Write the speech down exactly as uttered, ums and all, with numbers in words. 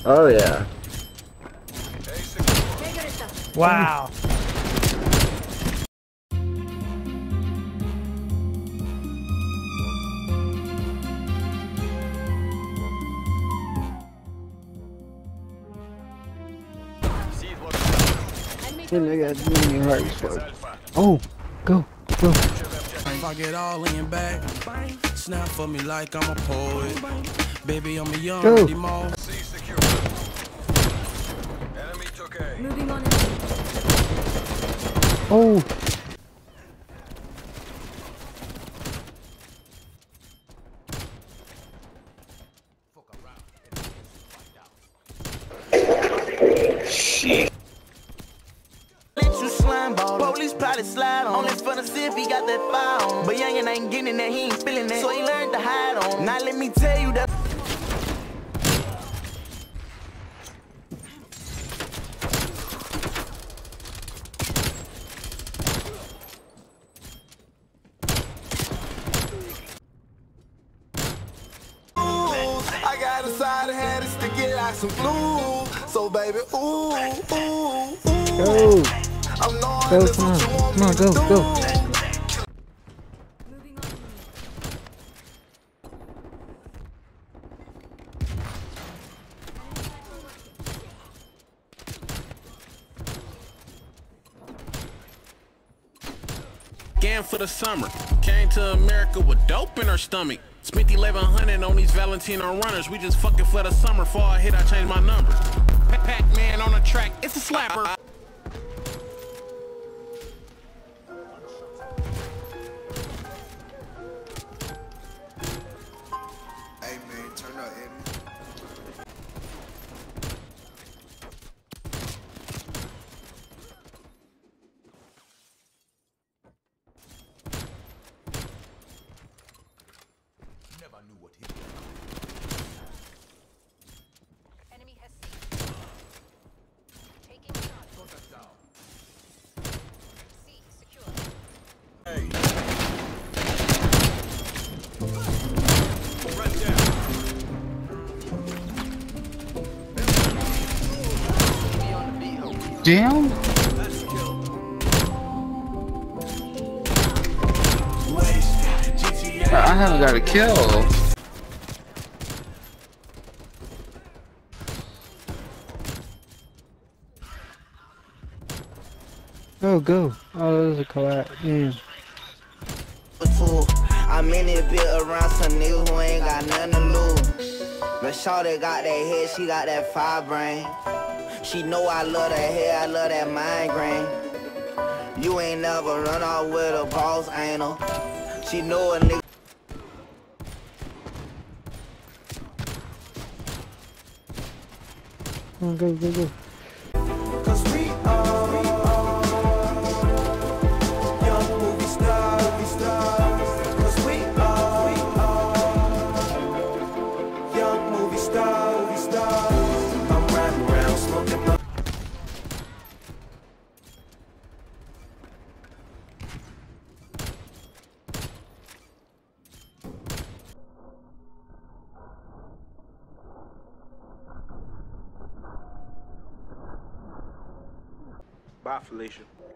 Oh yeah. Wow. Oh, go, go. If I get all in back, snap for me like I'm a poet. Baby, I'm a young Go. demo. Moving on. Oh. Police probably slide on. Only for the see if he got that fire on. But youngin' ain't getting that, he ain't feeling that. So he learned to hide on. Now let me tell you that. I got a side of head to get like some glue. So baby, ooh, ooh, ooh. Go. I'm knowing Go, this come on. what you want Come on, me go, to do. go. Moving on. Gan for the summer. Came to America with dope in her stomach. Spent eleven hundred on these Valentino runners. We just fucking for the summer. Before I hit, I changed my number. Pac-Man on the track. It's a slapper. Hey man, turn up, Eddie. Never knew what hit. Enemy has seen. Taking shot. C secure. Hey. Damn. I haven't got a kill. Go, go. Oh, that was a collab. Yeah. I'm in it built around some niggas who ain't got nothing to lose. But shawty got that head, she got that fire brain. She know I love that hair, I love that migraine. You ain't never run off with a boss anal. She know a nigga. Come on, go, go, go. Cause we are young movie stars, movie stars. Cause we are, we are young movie stars, movie stars. I'm riding around smoking my. Bye, Felicia.